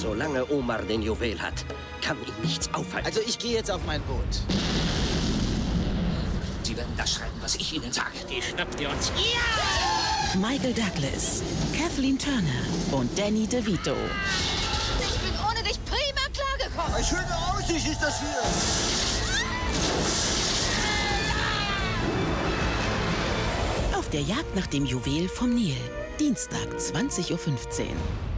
Solange Omar den Juwel hat, kann ihn nichts aufhalten. Also ich gehe jetzt auf mein Boot. Sie werden das schreiben, was ich Ihnen sage. Die schnappen wir uns. Ja! Michael Douglas, Kathleen Turner und Danny DeVito. Ich bin ohne dich prima klargekommen. Eine schöne Aussicht ist das hier. Auf der Jagd nach dem Juwel vom Nil. Dienstag, 20:15 Uhr.